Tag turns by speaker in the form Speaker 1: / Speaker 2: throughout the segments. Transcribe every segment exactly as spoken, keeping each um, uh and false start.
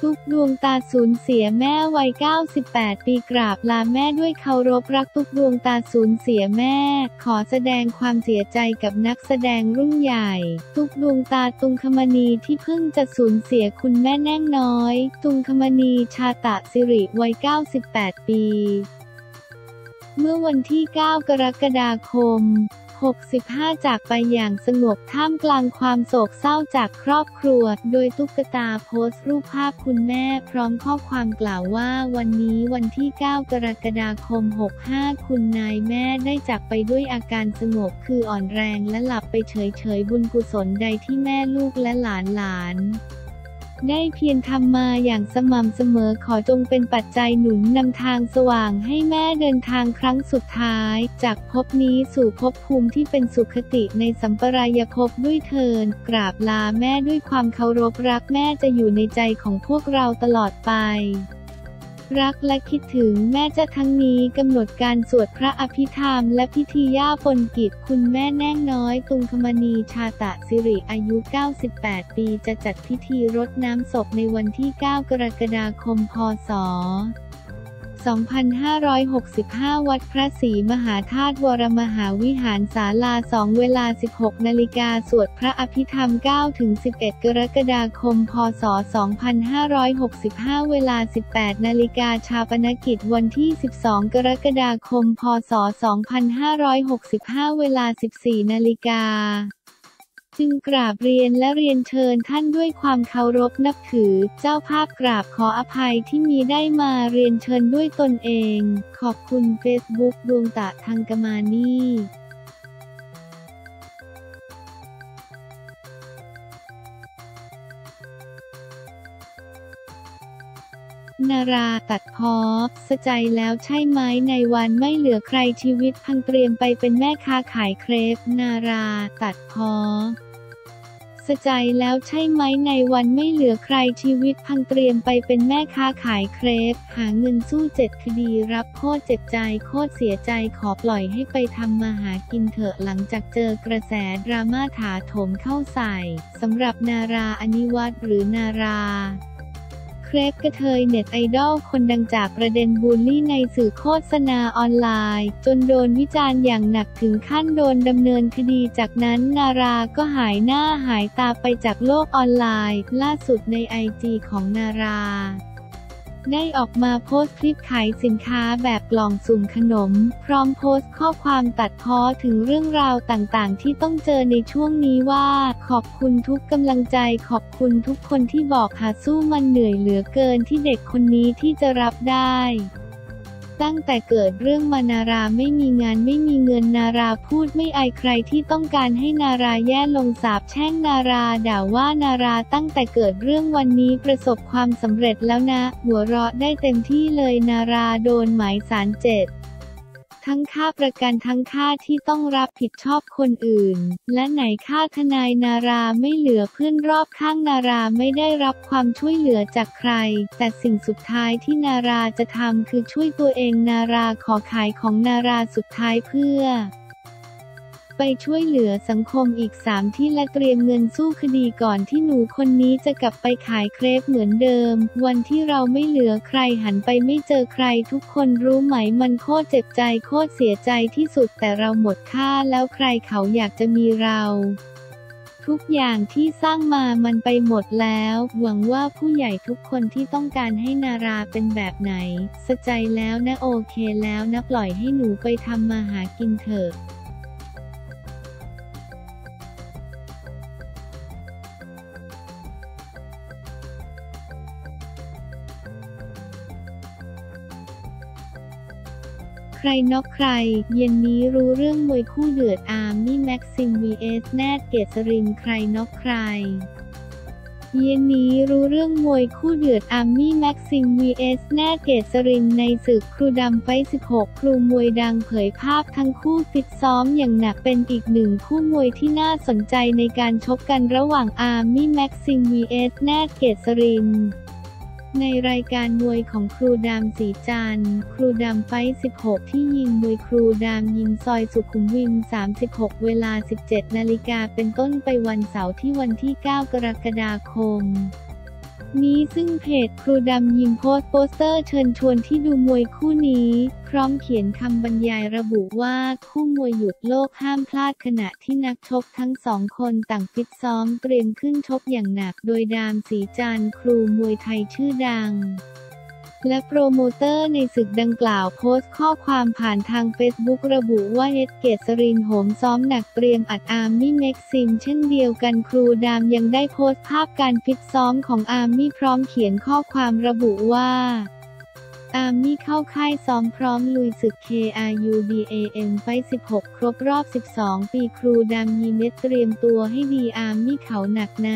Speaker 1: ทุกดวงตาสูญเสียแม่วัยเก้าสิบแปดปีกราบลาแม่ด้วยเคารพรักทุกดวงตาสูญเสียแม่ขอแสดงความเสียใจกับนักแสดงรุ่นใหญ่ทุกดวงตาตุงคมณีที่เพิ่งจะสูญเสียคุณแม่แน่งน้อยตุงคมณีชาตะสิริวัยเก้าสิบแปดปีเมื่อวันที่เก้ากรกฎาคมหกสิบห้าจากไปอย่างสงบท่ามกลางความโศกเศร้าจากครอบครัวโดยตุ๊กตาโพสต์รูปภาพคุณแม่พร้อมข้อความกล่าวว่าวันนี้วันที่เก้ากรกฎาคมหกห้าคุณนายแม่ได้จากไปด้วยอาการสงบคืออ่อนแรงและหลับไปเฉยๆบุญกุศลใดที่แม่ลูกและหลานๆได้เพียรทำมาอย่างสม่ำเสมอขอจงเป็นปัจจัยหนุนนำทางสว่างให้แม่เดินทางครั้งสุดท้ายจากภพนี้สู่ภพภูมิที่เป็นสุขติในสัมปรายภพด้วยเถิดกราบลาแม่ด้วยความเคารพรักแม่จะอยู่ในใจของพวกเราตลอดไปรักและคิดถึงแม่จะทั้งนี้กำหนดการสวดพระอภิธรรมและพิธีย่าปนกิจคุณแม่แน่งน้อยตุงคมณีชาตะสิริอายุเก้าสิบแปดปีจะจัดพิธีรดน้ำศพในวันที่เก้ากรกฎาคมพ.ศ. สองพันห้าร้อยหกสิบห้า วัดพระศรีมหาธาตุวรมหาวิหารศาลาสองเวลา สิบหกนาฬิกาสวดพระอภิธรรม เก้าถึงสิบเอ็ด กรกฎาคม พ.ศ. สองพันห้าร้อยหกสิบห้า เวลา สิบแปดนาฬิกาชาปนกิจวันที่ สิบสอง กรกฎาคม พ.ศ. สองพันห้าร้อยหกสิบห้า เวลา สิบสี่นาฬิกาจึงกราบเรียนและเรียนเชิญท่านด้วยความเคารพนับถือเจ้าภาพกราบขออภัยที่มีได้มาเรียนเชิญด้วยตนเองขอบคุณเฟซบุ๊กดวงตะทังกมานีนาราตัดพ้อสะใจแล้วใช่ไหมในวันไม่เหลือใครชีวิตพังเตรียมไปเป็นแม่ค้าขายเครปนาราตัดพ้อสะใจแล้วใช่ไหมในวันไม่เหลือใครชีวิตพังเตรียมไปเป็นแม่ค้าขายเครปหาเงินสู้เจ็ดคดีรับโคตรเจ็บใจโคตรเสียใจขอปล่อยให้ไปทำมาหากินเถอะหลังจากเจอกระแสดราม่าถาโถมเข้าใส่สำหรับนาราอนิวัฒน์หรือนาราเครปกระเทยเน็ตไอดอลคนดังจากประเด็นบูลลี่ในสื่อโฆษณาออนไลน์จนโดนวิจารณ์อย่างหนักถึงขั้นโดนดำเนินคดีจากนั้นนาราก็หายหน้าหายตาไปจากโลกออนไลน์ล่าสุดในไอจีของนาราได้ออกมาโพสต์คลิปขายสินค้าแบบกล่องสุ่มขนมพร้อมโพสต์ข้อความตัดพ้อถึงเรื่องราวต่างๆที่ต้องเจอในช่วงนี้ว่าขอบคุณทุกกำลังใจขอบคุณทุกคนที่บอกหาสู้มันเหนื่อยเหลือเกินที่เด็กคนนี้ที่จะรับได้ตั้งแต่เกิดเรื่องมานาราไม่มีงานไม่มีเงินนาราพูดไม่อายใครที่ต้องการให้นาราแย่ลงสาปแช่งนาราด่าว่านาราตั้งแต่เกิดเรื่องวันนี้ประสบความสำเร็จแล้วนะหัวเราะได้เต็มที่เลยนาราโดนหมายศาลเจ็ดทั้งค่าประกันทั้งค่าที่ต้องรับผิดชอบคนอื่นและไหนค่าทนายนาราไม่เหลือเพื่อนรอบข้างนาราไม่ได้รับความช่วยเหลือจากใครแต่สิ่งสุดท้ายที่นาราจะทำคือช่วยตัวเองนาราขอขายของนาราสุดท้ายเพื่อไปช่วยเหลือสังคมอีกสามที่และเตรียมเงินสู้คดีก่อนที่หนูคนนี้จะกลับไปขายเครปเหมือนเดิมวันที่เราไม่เหลือใครหันไปไม่เจอใครทุกคนรู้ไหมมันโคตรเจ็บใจโคตรเสียใจที่สุดแต่เราหมดค่าแล้วใครเขาอยากจะมีเราทุกอย่างที่สร้างมามันไปหมดแล้วหวังว่าผู้ใหญ่ทุกคนที่ต้องการให้นาราเป็นแบบไหนสะใจแล้วนะโอเคแล้วนะปล่อยให้หนูไปทำมาหากินเถอะใครน็อกใครเย็นนี้รู้เรื่องมวยคู่เดือดอาร์มี่แม็กซิม วี เอส แนทเกษรินใครน็อกใครเย็นนี้รู้เรื่องมวยคู่เดือดอาร์มี่แม็กซิม วี เอส แนทเกษรินในศึกครูดำไฟท์สิบหกครูมวยดังเผยภาพทั้งคู่ฟิตซ้อมอย่างหนักเป็นอีกหนึ่งคู่มวยที่น่าสนใจในการชกกันระหว่างอาร์มี่แม็กซิม วี เอส แนทเกษรินในรายการมวยของครูดำศรีจันทร์ครูดำไฟท์สิบหกที่ยิงมวยครูดำยิงซอยสุขุมวิทสามสิบหกเวลา สิบเจ็ดนาฬิกาเป็นต้นไปวันเสาร์ที่วันที่เก้ากรกฎาคมนี้ซึ่งเพจครูดำยิมโพสต์โปสเตอร์เชิญชวนที่ดูมวยคู่นี้พร้อมเขียนคำบรรยายระบุว่าคู่มวยหยุดโลกห้ามพลาดขณะที่นักชกทั้งสองคนต่างฟิตซ้อมเตรียมขึ้นชกอย่างหนักโดยดามศรีจันทร์ครูมวยไทยชื่อดังและโปรโมเตอร์ในศึกดังกล่าวโพสต์ข้อความผ่านทางเฟซบุ๊กระบุว่าเอสเกษรินโหมซ้อมหนักเตรียมอัดอาร์มี่แม็กซิมเช่นเดียวกันครูดามยังได้โพสต์ภาพการฟิตซ้อมของอาร์มี่พร้อมเขียนข้อความระบุว่าอาร์มี่เข้าค่ายซ้อมพร้อมลุยศึก เค อาร์ ยู บี เอ เอ็ม ไฟท์ สิบหก ครบรอบ สิบสอง ปีครูดามยีเม็ดเตรียมตัวให้ดีอาร์มี่เขาหนักนะ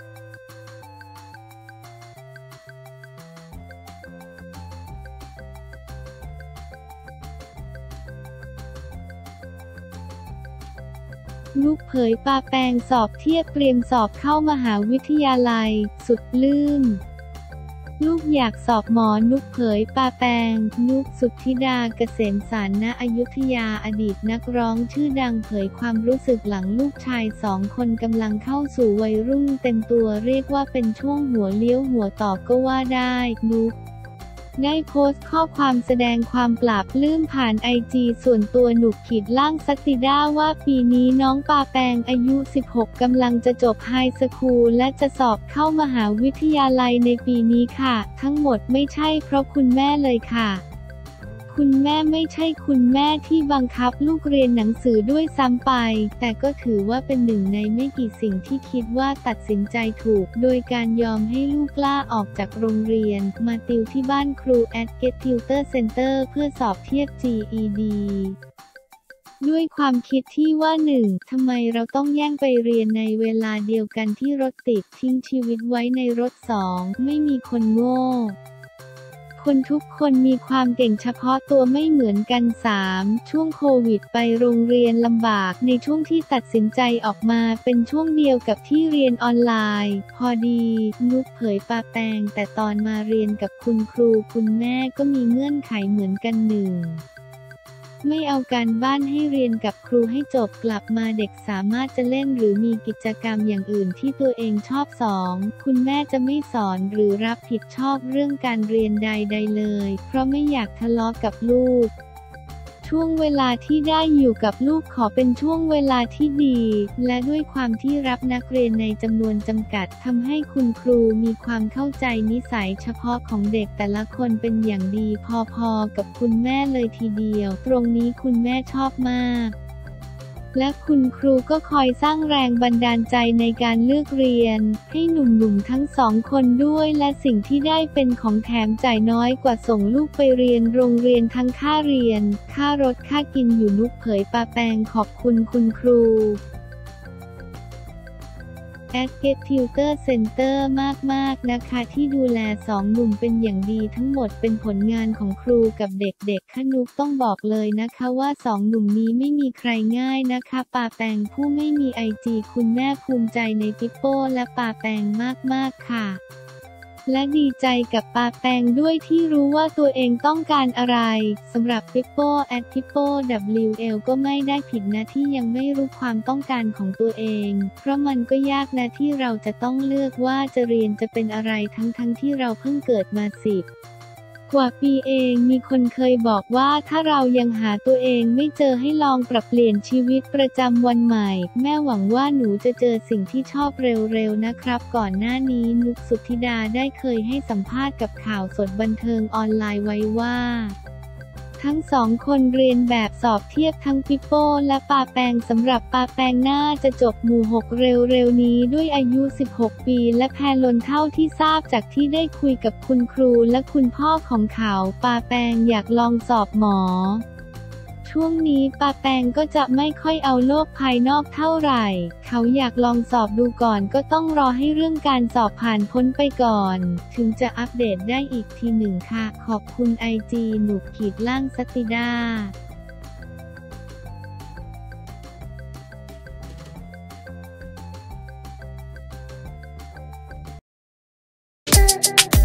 Speaker 1: ลูกเผยปาแปงสอบเทียบเตรียมสอบเข้ามหาวิทยาลัยสุดลื่นลูกอยากสอบหมอนุกเผยปาแปงนุกสุทธิดาเกษมสารณอยุธยาอดีตนักร้องชื่อดังเผยความรู้สึกหลังลูกชายสองคนกำลังเข้าสู่วัยรุ่นเต็มตัวเรียกว่าเป็นช่วงหัวเลี้ยวหัวต่อก็ว่าได้นุกได้โพสต์ข้อความแสดงความปลาบปลื้มผ่านไอจีส่วนตัวหนุกขีดล่างซัตติด้าว่าปีนี้น้องปาแปงอายุสิบหกกำลังจะจบไฮสคูลและจะสอบเข้ามหาวิทยาลัยในปีนี้ค่ะทั้งหมดไม่ใช่เพราะคุณแม่เลยค่ะคุณแม่ไม่ใช่คุณแม่ที่บังคับลูกเรียนหนังสือด้วยซ้ำไปแต่ก็ถือว่าเป็นหนึ่งในไม่กี่สิ่งที่คิดว่าตัดสินใจถูกโดยการยอมให้ลูกกล้าออกจากโรงเรียนมาติวที่บ้านครู at get tutor center เพื่อสอบเทียบ จี อี ดี ด้วยความคิดที่ว่าหนึ่งทำไมเราต้องแย่งไปเรียนในเวลาเดียวกันที่รถติดทิ้งชีวิตไว้ในรถสองไม่มีคนโง่คนทุกคนมีความเก่งเฉพาะตัวไม่เหมือนกัน สาม ช่วงโควิดไปโรงเรียนลำบากในช่วงที่ตัดสินใจออกมาเป็นช่วงเดียวกับที่เรียนออนไลน์พอดีนุกเผยปาแปงแต่ตอนมาเรียนกับคุณครูคุณแม่ก็มีเงื่อนไขเหมือนกันหนึ่งไม่เอาการบ้านให้เรียนกับครูให้จบกลับมาเด็กสามารถจะเล่นหรือมีกิจกรรมอย่างอื่นที่ตัวเองชอบสองคุณแม่จะไม่สอนหรือรับผิดชอบเรื่องการเรียนใดๆเลยเพราะไม่อยากทะเลาะกับลูกช่วงเวลาที่ได้อยู่กับลูกขอเป็นช่วงเวลาที่ดีและด้วยความที่รับนักเรียนในจำนวนจำกัดทำให้คุณครูมีความเข้าใจนิสัยเฉพาะของเด็กแต่ละคนเป็นอย่างดีพอๆกับคุณแม่เลยทีเดียวตรงนี้คุณแม่ชอบมากและคุณครูก็คอยสร้างแรงบันดาลใจในการเลือกเรียนให้หนุ่มๆทั้งสองคนด้วยและสิ่งที่ได้เป็นของแถมจ่ายน้อยกว่าส่งลูกไปเรียนโรงเรียนทั้งค่าเรียนค่ารถค่ากินอยู่นุกเผยปาแปงขอบคุณคุณครูat get tutor center มากๆนะคะที่ดูแลสองหนุ่มเป็นอย่างดีทั้งหมดเป็นผลงานของครูกับเด็กๆค่ะนุกต้องบอกเลยนะคะว่าสองหนุ่มนี้ไม่มีใครง่ายนะคะปาแปงผู้ไม่มีไอจีคุณแม่ภูมิใจในปิโป้และปาแปงมากๆค่ะและดีใจกับปาแปงด้วยที่รู้ว่าตัวเองต้องการอะไรสำหรับปิโป้ at ปิโป้ ดับเบิลยู แอล ก็ไม่ได้ผิดนะที่ยังไม่รู้ความต้องการของตัวเองเพราะมันก็ยากนะที่เราจะต้องเลือกว่าจะเรียนจะเป็นอะไรทั้งๆ ท, ที่เราเพิ่งเกิดมาสิบกว่าปีเองมีคนเคยบอกว่าถ้าเรายังหาตัวเองไม่เจอให้ลองปรับเปลี่ยนชีวิตประจำวันใหม่แม่หวังว่าหนูจะเจอสิ่งที่ชอบเร็วๆนะครับก่อนหน้านี้นุกสุทธิดาได้เคยให้สัมภาษณ์กับข่าวสดบันเทิงออนไลน์ไว้ว่าทั้งสองคนเรียนแบบสอบเทียบทั้งปิโป้และปาแปงสำหรับปาแปงน่าจะจบหมู่หกเร็วๆนี้ด้วยอายุสิบหกปีและแพลนเท่าที่ทราบจากที่ได้คุยกับคุณครูและคุณพ่อของเขาปาแปงอยากลองสอบหมอช่วงนี้ปาแปงก็จะไม่ค่อยเอาโลกภายนอกเท่าไหร่เขาอยากลองสอบดูก่อนก็ต้องรอให้เรื่องการสอบผ่านพ้นไปก่อนถึงจะอัปเดตได้อีกทีหนึ่งค่ะขอบคุณไอจีหนุกขีดล่างซัตติด้า